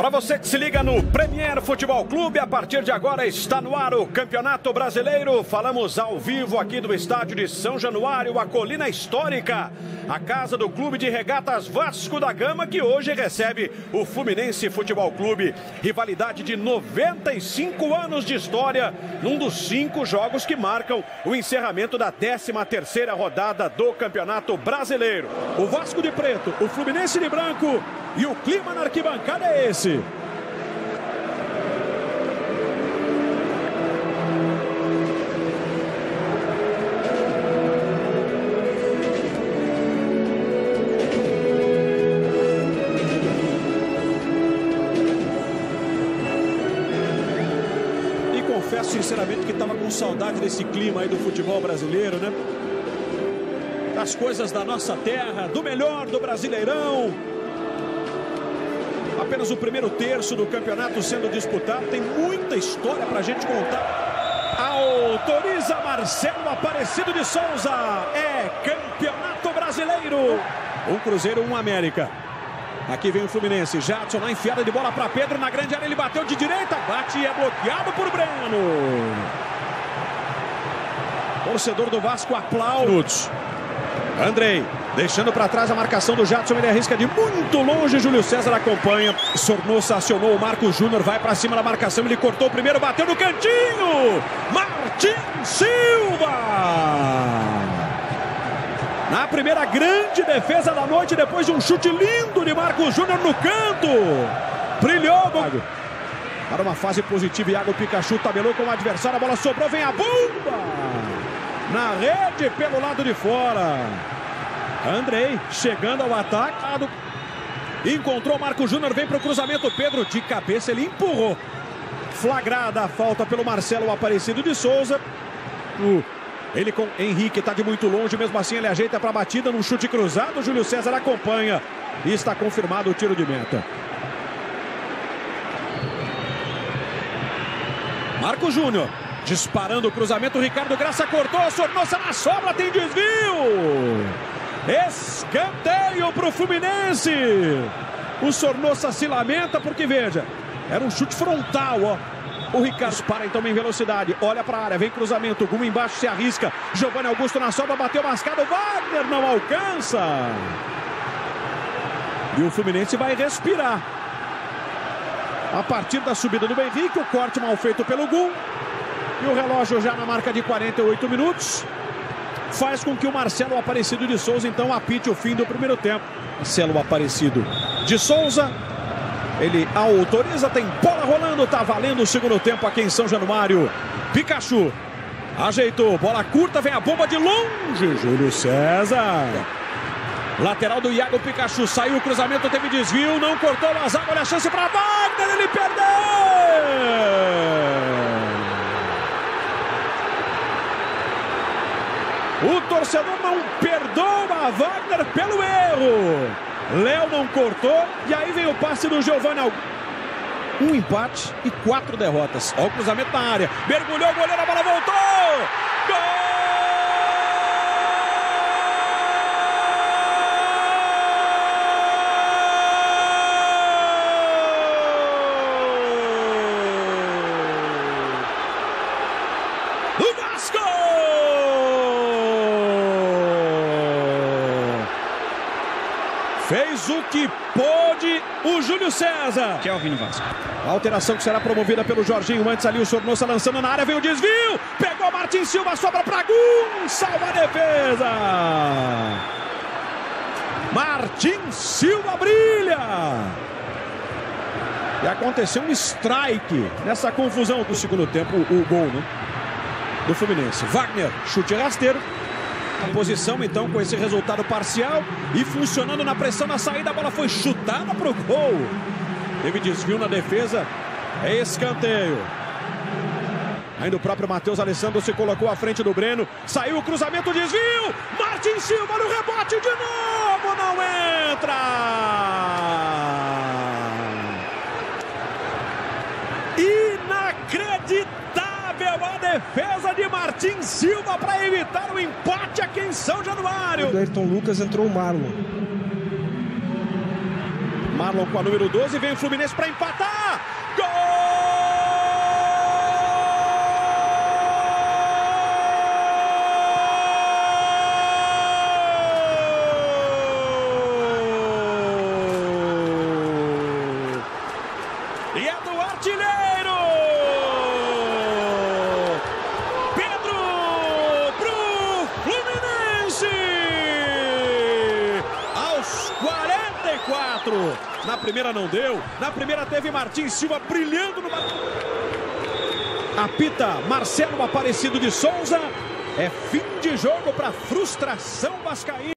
Para você que se liga no Premier Futebol Clube, a partir de agora está no ar o Campeonato Brasileiro. Falamos ao vivo aqui do estádio de São Januário, a Colina Histórica, a casa do Clube de Regatas Vasco da Gama, que hoje recebe o Fluminense Futebol Clube. Rivalidade de 95 anos de história, num dos 5 jogos que marcam o encerramento da 13ª rodada do Campeonato Brasileiro. O Vasco de preto, o Fluminense de branco e o clima na arquibancada é esse. Confesso sinceramente que estava com saudade desse clima aí do futebol brasileiro, né? Das coisas da nossa terra, do melhor do Brasileirão. Apenas o primeiro terço do campeonato sendo disputado. Tem muita história pra gente contar. Autoriza Marcelo Aparecido de Souza. É Campeonato Brasileiro. Um Cruzeiro, um América. Aqui vem o Fluminense, Jadson na enfiada de bola para Pedro, na grande área ele bateu de direita, bate e é bloqueado por Breno. Torcedor do Vasco aplaude. Andrei, deixando para trás a marcação do Jadson, ele arrisca de muito longe, Júlio César acompanha. Sornosa acionou o Marcos Júnior, vai para cima da marcação, ele cortou o primeiro, bateu no cantinho. Martim Silva! Na primeira grande defesa da noite, depois de um chute lindo de Marcos Júnior no canto. Brilhou. Para uma fase positiva, Iago Pikachu tabelou com o adversário, a bola sobrou, vem a bomba. Na rede, pelo lado de fora. Andrei, chegando ao ataque. Encontrou Marcos Júnior, vem para o cruzamento. Pedro, de cabeça, ele empurrou. Flagrada a falta pelo Marcelo Aparecido de Souza. Ele com Henrique está de muito longe, mesmo assim ele ajeita para a batida num chute cruzado. Júlio César acompanha e está confirmado o tiro de meta. Marcos Júnior disparando o cruzamento. Ricardo Graça cortou, Sornosa na sobra, tem desvio. Escanteio para o Fluminense. O Sornosa se lamenta porque, veja, era um chute frontal, ó. O Ricardo para então em velocidade, olha para a área, vem cruzamento, Guma embaixo se arrisca, Giovanni Augusto na sobra, bateu mascado, Wagner não alcança. E o Fluminense vai respirar. A partir da subida do Henrique, o corte mal feito pelo Gum. E o relógio já na marca de 48 minutos. Faz com que o Marcelo Aparecido de Souza então apite o fim do primeiro tempo. Marcelo Aparecido de Souza. Ele autoriza, tem bola rolando, tá valendo o segundo tempo aqui em São Januário. Pikachu ajeitou, bola curta, vem a bomba de longe. Júlio César. Lateral do Iago Pikachu, saiu o cruzamento, teve desvio, não cortou a zaga, olha a chance para Wagner, ele perdeu. O torcedor não perdoa Wagner pelo erro. Léo não cortou e aí vem o passe do Giovanni Augusto. Um empate e 4 derrotas. Olha o cruzamento na área. Mergulhou o goleiro, a bola voltou. Gol! Do Vasco! Fez o que pôde o Júlio César. Kelvin Vasco. A alteração que será promovida pelo Jorginho. Antes ali o Sornosa lançando na área. Veio o desvio. Pegou Martim Silva. Sobra para Gum. Salva a defesa. Martim Silva brilha. E aconteceu um strike nessa confusão do segundo tempo. O gol, né? Do Fluminense. Wagner. Chute rasteiro. A posição então com esse resultado parcial e funcionando na pressão na saída, a bola foi chutada para o gol. Teve desvio na defesa, é escanteio. Ainda o próprio Matheus Alessandro se colocou à frente do Breno, saiu o cruzamento, desvio, Martim Silva no rebote de novo, não entra. Inacreditável a defesa de Martim Silva para evitar o empate aqui em São Januário. Do Ayrton Lucas entrou o Marlon. Marlon com a número 12, vem o Fluminense para empatar. Gol! E é do artilheiro! Pedro pro Fluminense! Aos 44. Na primeira não deu. Na primeira teve Martins Silva brilhando no... Apita Marcelo Aparecido de Souza. É fim de jogo para frustração vascaína.